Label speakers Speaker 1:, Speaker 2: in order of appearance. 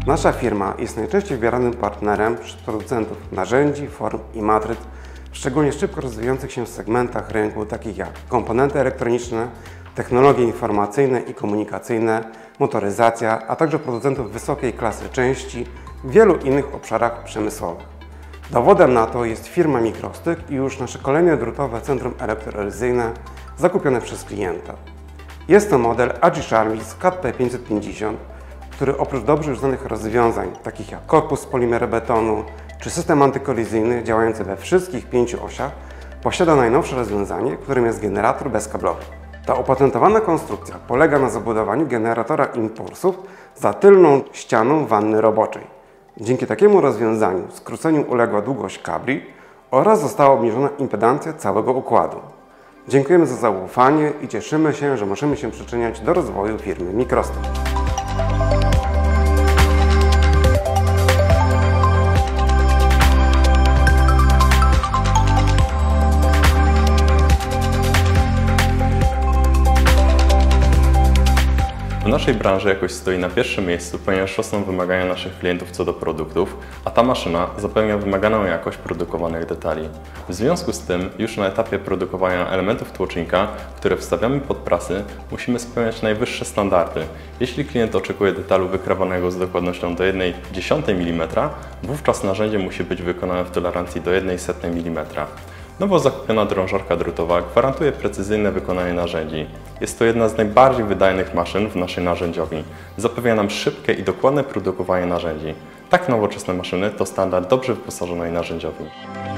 Speaker 1: Nasza firma jest najczęściej wybieranym partnerem wśród producentów narzędzi, form i matryc, w szczególnie szybko rozwijających się segmentach rynku, takich jak komponenty elektroniczne, technologie informacyjne i komunikacyjne, motoryzacja, a także producentów wysokiej klasy części w wielu innych obszarach przemysłowych. Dowodem na to jest firma Microstyk i już nasze kolejne drutowe centrum elektrolyzyjne zakupione przez klienta. Jest to model Agisharmis CAT-P550, który oprócz dobrze już znanych rozwiązań, takich jak korpus z polimerbetonu czy system antykolizyjny działający we wszystkich 5 osiach, posiada najnowsze rozwiązanie, którym jest generator bezkablowy. Ta opatentowana konstrukcja polega na zabudowaniu generatora impulsów za tylną ścianą wanny roboczej. Dzięki takiemu rozwiązaniu skróceniu uległa długość kabli oraz została obniżona impedancja całego układu. Dziękujemy za zaufanie i cieszymy się, że możemy się przyczyniać do rozwoju firmy Microstyk.
Speaker 2: W naszej branży jakość stoi na pierwszym miejscu, ponieważ rosną wymagania naszych klientów co do produktów, a ta maszyna zapewnia wymaganą jakość produkowanych detali. W związku z tym, już na etapie produkowania elementów tłocznika, które wstawiamy pod prasy, musimy spełniać najwyższe standardy. Jeśli klient oczekuje detalu wykrawanego z dokładnością do 1/10 mm, wówczas narzędzie musi być wykonane w tolerancji do 1/100 mm. Nowo zakupiona drążarka drutowa gwarantuje precyzyjne wykonanie narzędzi. Jest to jedna z najbardziej wydajnych maszyn w naszej narzędziowni. Zapewnia nam szybkie i dokładne produkowanie narzędzi. Tak nowoczesne maszyny to standard dobrze wyposażonej narzędziowni.